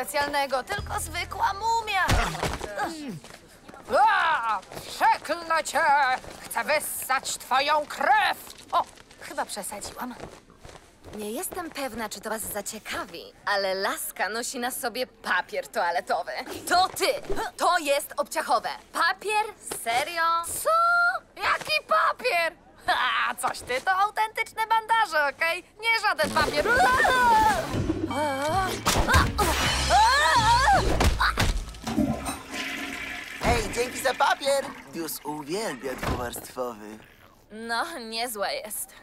specjalnego, tylko zwykła mumia. Przeklnę cię! Chcę wyssać twoją krew! O, chyba przesadziłam. Nie jestem pewna, czy to was zaciekawi, ale laska nosi na sobie papier toaletowy. To ty! To jest obciachowe. Papier? Serio? Co? Jaki papier? Ha, coś ty, to autentyczne bandaże, okej? Nie żaden papier. Hej, dzięki za papier! Dius uwielbia dwuwarstwowy. No, niezła jest.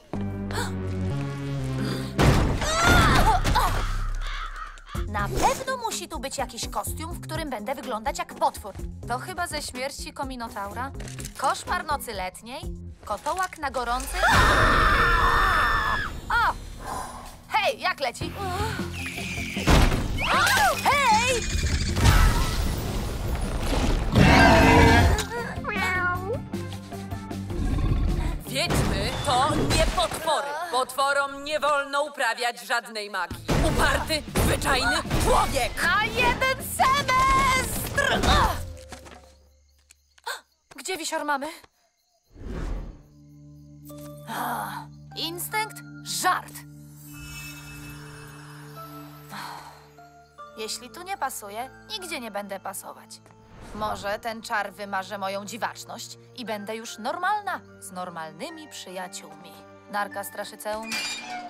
Na pewno musi tu być jakiś kostium, w którym będę wyglądać jak potwór. To chyba ze śmierci Kominotaura? Koszmar nocy letniej? Kotołak na gorący? O! Hej, jak leci? Hej! Wiedźmy to nie potwory. Potworom nie wolno uprawiać żadnej magii. Uparty, zwyczajny człowiek! Na jeden semestr! Gdzie wisior mamy? Instynkt? Żart. Jeśli tu nie pasuje, nigdzie nie będę pasować. Może ten czar wymaże moją dziwaczność i będę już normalna, z normalnymi przyjaciółmi. Narka Straszyceum.